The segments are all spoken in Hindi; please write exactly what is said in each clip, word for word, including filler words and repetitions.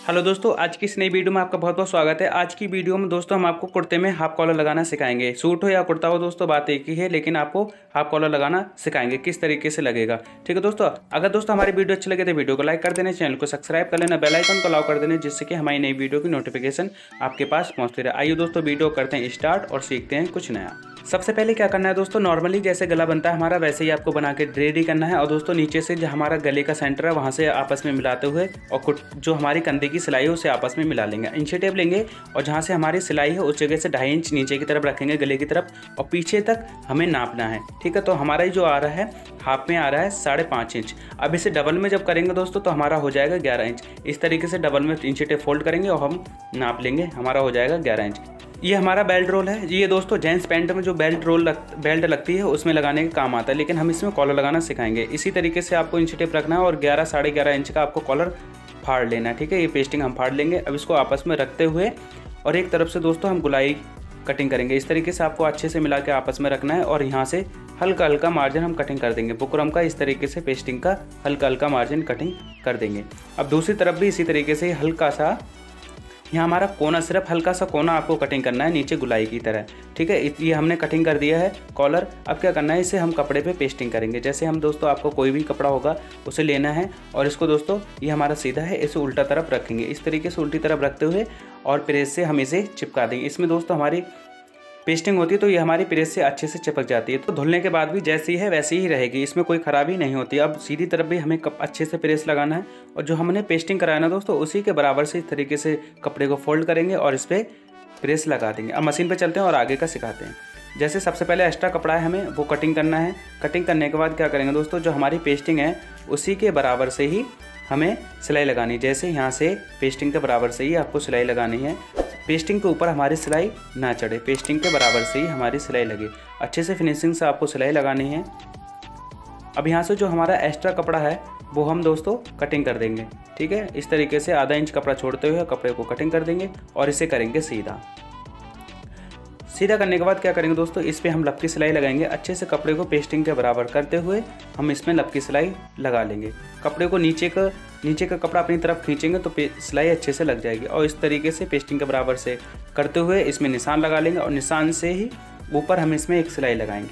हेलो दोस्तों, आज की इस नई वीडियो में आपका बहुत बहुत स्वागत है। आज की वीडियो में दोस्तों हम आपको कुर्ते में हाफ कॉलर लगाना सिखाएंगे। सूट हो या कुर्ता हो दोस्तों, बात एक ही है, लेकिन आपको हाफ कॉलर लगाना सिखाएंगे किस तरीके से लगेगा। ठीक है दोस्तों, अगर दोस्तों हमारी वीडियो अच्छी लगे तो वीडियो को लाइक कर देना, चैनल को सब्सक्राइब कर लेना, बेल आइकन को अलाउ कर देना, जिससे कि हमारी नई वीडियो की नोटिफिकेशन आपके पास पहुँचती रहे। आइए दोस्तों वीडियो करते हैं स्टार्ट और सीखते हैं कुछ नया। सबसे पहले क्या करना है दोस्तों, नॉर्मली जैसे गला बनता है हमारा वैसे ही आपको बना के रेडी करना है। और दोस्तों नीचे से जो हमारा गले का सेंटर है वहाँ से आपस में मिलाते हुए और जो हमारी कंधे की सिलाई है उसे आपस में मिला लेंगे। इंची टेप लेंगे और जहाँ से हमारी सिलाई है उस जगह से ढाई इंच नीचे की तरफ रखेंगे गले की तरफ, और पीछे तक हमें नापना है। ठीक है, तो हमारा जो आ रहा है हाफ में आ रहा है साढ़े पाँच इंच। अब इसे डबल में जब करेंगे दोस्तों तो हमारा हो जाएगा ग्यारह इंच। इस तरीके से डबल में इंची टेप फोल्ड करेंगे और हम नाप लेंगे, हमारा हो जाएगा ग्यारह इंच। ये हमारा बेल्ट रोल है। ये दोस्तों जेंट्स पैंट में जो बेल्ट रोल लग, बेल्ट लगती है उसमें लगाने का काम आता है, लेकिन हम इसमें कॉलर लगाना सिखाएंगे। इसी तरीके से आपको इंची टेप रखना है और ग्यारह साढ़े ग्यारह इंच का आपको कॉलर फाड़ लेना है। ठीक है, ये पेस्टिंग हम फाड़ लेंगे। अब इसको आपस में रखते हुए और एक तरफ से दोस्तों हम गुलाई कटिंग करेंगे। इस तरीके से आपको अच्छे से मिला के आपस में रखना है और यहाँ से हल्का हल्का मार्जिन हम कटिंग कर देंगे बुकरम का। इस तरीके से पेस्टिंग का हल्का हल्का मार्जिन कटिंग कर देंगे। अब दूसरी तरफ भी इसी तरीके से हल्का सा यहाँ हमारा कोना, सिर्फ हल्का सा कोना आपको कटिंग करना है नीचे गुलाई की तरह। ठीक है, ये हमने कटिंग कर दिया है कॉलर। अब क्या करना है, इसे हम कपड़े पे पेस्टिंग करेंगे। जैसे हम दोस्तों आपको कोई भी कपड़ा होगा उसे लेना है और इसको दोस्तों ये हमारा सीधा है, इसे उल्टा तरफ रखेंगे। इस तरीके से उल्टी तरफ रखते हुए और प्रेस से हम इसे चिपका देंगे। इसमें दोस्तों हमारी पेस्टिंग होती है तो ये हमारी प्रेस से अच्छे से चिपक जाती है। तो धुलने के बाद भी जैसी है वैसी ही रहेगी, इसमें कोई खराबी नहीं होती। अब सीधी तरफ भी हमें कप अच्छे से प्रेस लगाना है और जो हमने पेस्टिंग कराया ना दोस्तों उसी के बराबर से इस तरीके से कपड़े को फोल्ड करेंगे और इस पर प्रेस लगा देंगे। अब मशीन पर चलते हैं और आगे का सिखाते हैं। जैसे सबसे पहले एक्स्ट्रा कपड़ा है हमें वो कटिंग करना है। कटिंग करने के बाद क्या करेंगे दोस्तों, जो हमारी पेस्टिंग है उसी के बराबर से ही हमें सिलाई लगानी। जैसे यहाँ से पेस्टिंग के बराबर से ही आपको सिलाई लगानी है। पेस्टिंग के ऊपर हमारी सिलाई ना चढ़े, पेस्टिंग के बराबर से ही हमारी सिलाई लगे। अच्छे से फिनिशिंग से आपको सिलाई लगानी है। अब यहाँ से जो हमारा एक्स्ट्रा कपड़ा है वो हम दोस्तों कटिंग कर देंगे। ठीक है, इस तरीके से आधा इंच कपड़ा छोड़ते हुए कपड़े को कटिंग कर देंगे और इसे करेंगे सीधा। सीधा करने के बाद क्या करेंगे दोस्तों, इस पर हम लपकी सिलाई लगाएंगे। अच्छे से कपड़े को पेस्टिंग के बराबर करते हुए हम इसमें लपकी सिलाई लगा लेंगे। कपड़े को नीचे का नीचे का कपड़ा अपनी तरफ खींचेंगे तो सिलाई अच्छे से लग जाएगी। और इस तरीके से पेस्टिंग के बराबर से करते हुए इसमें निशान लगा लेंगे और निशान से ही ऊपर हम इसमें एक सिलाई लगाएंगे।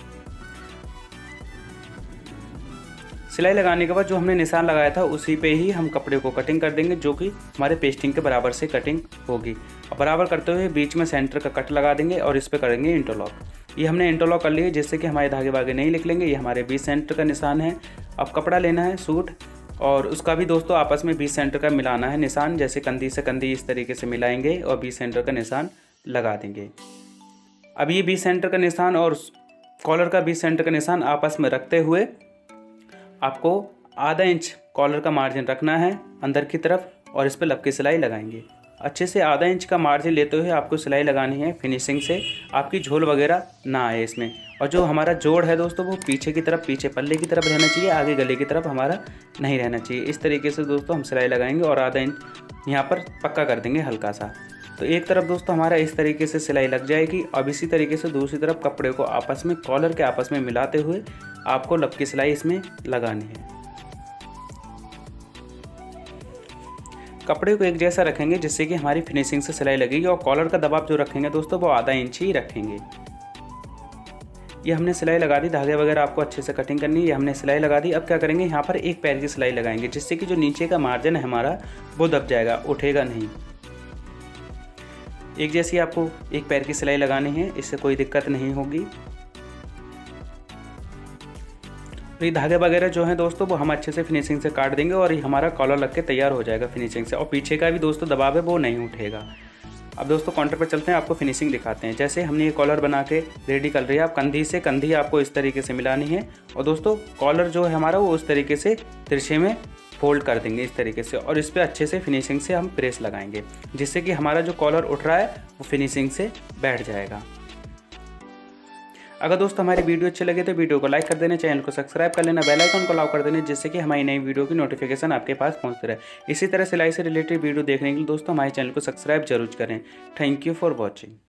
सिलाई लगाने के बाद जो हमने निशान लगाया था उसी पे ही हम कपड़े को कटिंग कर देंगे, जो कि हमारे पेस्टिंग के बराबर से कटिंग होगी। और बराबर करते हुए बीच में सेंटर का कट लगा देंगे और इस पे करेंगे इंटरलॉक। ये हमने इंटरलॉक कर लिए जिससे कि हमारे धागे वागे नहीं निकलेंगे। ये हमारे बीच सेंटर का निशान है। अब कपड़ा लेना है सूट और उसका भी दोस्तों आपस में बीच सेंटर का मिलाना है निशान। जैसे कंधी से कंधी इस तरीके से मिलाएंगे और बीच सेंटर का निशान लगा देंगे। अब ये बीच सेंटर का निशान और कॉलर का बीच सेंटर का निशान आपस में रखते हुए आपको आधा इंच कॉलर का मार्जिन रखना है अंदर की तरफ और इस पर लपकी सिलाई लगाएंगे। अच्छे से आधा इंच का मार्जिन लेते हुए आपको सिलाई लगानी है फिनिशिंग से, आपकी झोल वगैरह ना आए इसमें। और जो हमारा जोड़ है दोस्तों वो पीछे की तरफ, पीछे पल्ले की तरफ रहना चाहिए, आगे गले की तरफ हमारा नहीं रहना चाहिए। इस तरीके से दोस्तों हम सिलाई लगाएंगे और आधा इंच यहाँ पर पक्का कर देंगे हल्का सा। तो एक तरफ दोस्तों हमारा इस तरीके से सिलाई लग जाएगी। अब इसी तरीके से दूसरी तरफ कपड़े को आपस में कॉलर के आपस में मिलाते हुए आपको लपकी सिलाई इसमें लगानी है। कपड़े को एक जैसा रखेंगे जिससे कि हमारी फिनिशिंग से सिलाई लगेगी। और कॉलर का दबाव जो रखेंगे दोस्तों वो आधा इंच ही रखेंगे। ये हमने सिलाई लगा दी, धागे वगैरह आपको अच्छे से कटिंग करनी है। ये हमने सिलाई लगा दी। अब क्या करेंगे, यहाँ पर एक पैर की सिलाई लगाएंगे जिससे कि जो नीचे का मार्जिन है हमारा वो दब जाएगा, उठेगा नहीं। एक जैसी आपको एक पैर की सिलाई लगानी है, इससे कोई दिक्कत नहीं होगी। ये धागे वगैरह जो हैं दोस्तों वो हम अच्छे से फिनिशिंग से काट देंगे और ये हमारा कॉलर लग के तैयार हो जाएगा फिनिशिंग से। और पीछे का भी दोस्तों दबाव है वो नहीं उठेगा। अब दोस्तों काउंटर पर चलते हैं, आपको फिनिशिंग दिखाते हैं। जैसे हमने ये कॉलर बना के रेडी कर रही है। आप कंधी से कंधी आपको इस तरीके से मिलानी है और दोस्तों कॉलर जो है हमारा वो उस तरीके से तिरछे में फोल्ड कर देंगे इस तरीके से और इस पर अच्छे से फिनिशिंग से हम प्रेस लगाएंगे, जिससे कि हमारा जो कॉलर उठ रहा है वो फिनिशिंग से बैठ जाएगा। अगर दोस्तों हमारी वीडियो अच्छी लगे तो वीडियो को लाइक कर देना, चैनल को सब्सक्राइब कर लेना, बेल आइकन को अलाउ कर देना, जिससे कि हमारी नई वीडियो की नोटिफिकेशन आपके पास पहुंचती रहे। इसी तरह सिलाई से रिलेटेड वीडियो देखने के लिए दोस्तों हमारे चैनल को सब्सक्राइब जरूर करें। Thank you for watching.